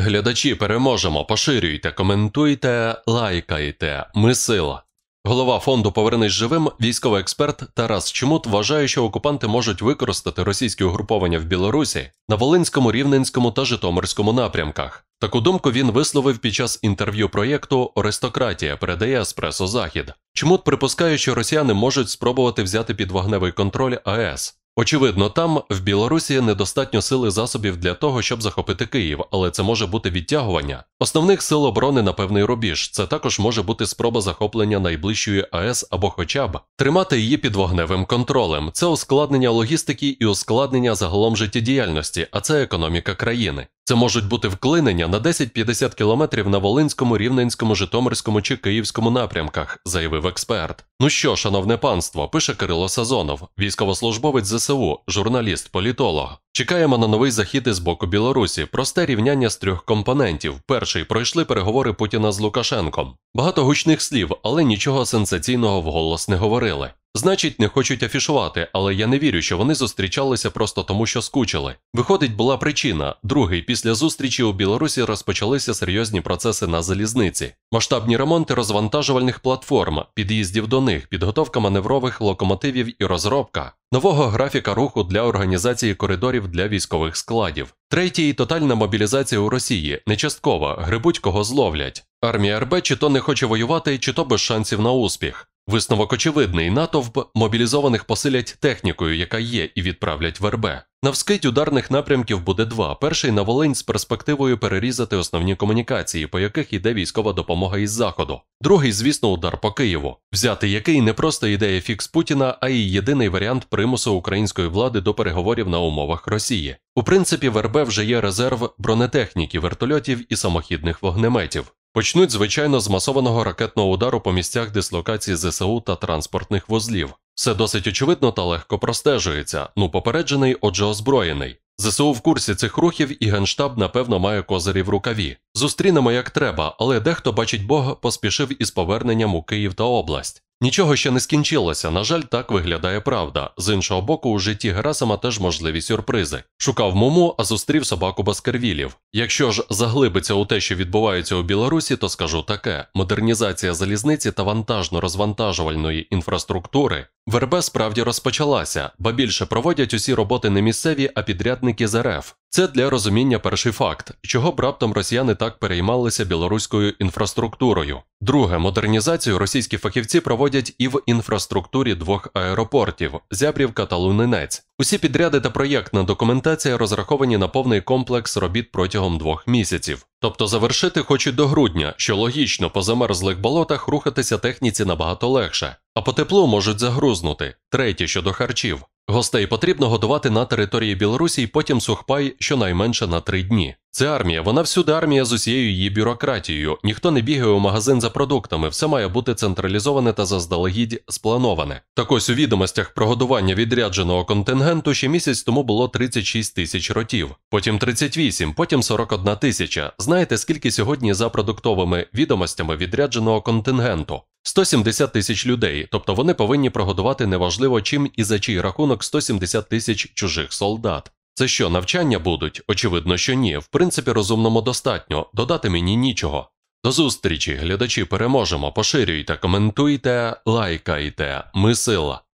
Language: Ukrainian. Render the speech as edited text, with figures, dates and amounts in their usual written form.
Глядачі, переможемо, поширюйте, коментуйте, лайкайте. Ми сила. Голова фонду «Повернись живим», військовий експерт Тарас Чмут вважає, що окупанти можуть використати російські угруповання в Білорусі на Волинському, Рівненському та Житомирському напрямках. Таку думку він висловив під час інтерв'ю проєкту «Аристократія», передає Еспресо Захід. Чмут припускає, що росіяни можуть спробувати взяти під вогневий контроль АЕС. Очевидно, там, в Білорусі, недостатньо сили засобів для того, щоб захопити Київ, але це може бути відтягування основних сил оборони на певний рубіж. Це також може бути спроба захоплення найближчої АЕС або хоча б тримати її під вогневим контролем. Це ускладнення логістики і ускладнення загалом життєдіяльності, а це економіка країни. Це можуть бути вклинення на 10-50 кілометрів на Волинському, Рівненському, Житомирському чи Київському напрямках, заявив експерт. Ну що, шановне панство, пише Кирило Сазонов, військовослужбовець ЗСУ, журналіст, політолог. Чекаємо на новий захід із боку Білорусі. Просте рівняння з трьох компонентів. Перший – пройшли переговори Путіна з Лукашенком. Багато гучних слів, але нічого сенсаційного вголос не говорили. Значить, не хочуть афішувати, але я не вірю, що вони зустрічалися просто тому, що скучили. Виходить, була причина. Другий, після зустрічі у Білорусі розпочалися серйозні процеси на залізниці. Масштабні ремонти розвантажувальних платформ, під'їздів до них, підготовка маневрових локомотивів і розробка нового графіка руху для організації коридорів для військових складів. Третій – тотальна мобілізація у Росії, не часткова, грибуть кого зловлять. Армія РБ чи то не хоче воювати, чи то без шансів на успіх. Висновок очевидний – натовп мобілізованих посилять технікою, яка є, і відправлять в РБ. Навскидь ударних напрямків буде два. Перший на Волинь з перспективою перерізати основні комунікації, по яких йде військова допомога із Заходу. Другий, звісно, удар по Києву. Взяти який не просто ідея фікс Путіна, а й єдиний варіант примусу української влади до переговорів на умовах Росії. У принципі, в РБ вже є резерв бронетехніки, вертольотів і самохідних вогнеметів. Почнуть, звичайно, з масованого ракетного удару по місцях дислокації ЗСУ та транспортних вузлів. Все досить очевидно та легко простежується. Попереджений, отже озброєний. ЗСУ в курсі цих рухів і Генштаб, напевно, має козирі в рукаві. Зустрінемо як треба, але дехто, бачить Бог, поспішив із поверненням у Київ та область. Нічого ще не скінчилося, на жаль, так виглядає правда. З іншого боку, у житті Герасима теж можливі сюрпризи. Шукав муму, а зустрів собаку Баскервілів. Якщо ж заглибиться у те, що відбувається у Білорусі, то скажу таке. Модернізація залізниці та вантажно-розвантажувальної інфраструктури в РБ справді розпочалася, ба більше проводять усі роботи не місцеві, а підрядники з РФ. Це для розуміння перший факт, чого б раптом росіяни так переймалися білоруською інфраструктурою. Друге, модернізацію російські фахівці проводять і в інфраструктурі двох аеропортів – Зябрівка та Лунинець. Усі підряди та проєктна документація розраховані на повний комплекс робіт протягом 2 місяців. Тобто завершити хочуть до грудня, що логічно, по замерзлих болотах рухатися техніці набагато легше. А по теплу можуть загрузнути. Третє, щодо харчів. Гостей потрібно годувати на території Білорусі і потім сухпай щонайменше на 3 дні. Це армія, вона всюди армія з усією її бюрократією. Ніхто не бігає у магазин за продуктами, все має бути централізоване та заздалегідь сплановане. Так ось у відомостях про годування відрядженого контингенту ще місяць тому було 36 тисяч ротів, потім 38, потім 41 тисяча. Знаєте, скільки сьогодні за продуктовими відомостями відрядженого контингенту? 170 тисяч людей, тобто вони повинні прогодувати неважливо чим і за чий рахунок 170 тисяч чужих солдат. Це що, навчання будуть? Очевидно, що ні. В принципі, розумному достатньо. Додати мені нічого. До зустрічі, глядачі, переможемо. Поширюйте, коментуйте, лайкайте. Ми сила.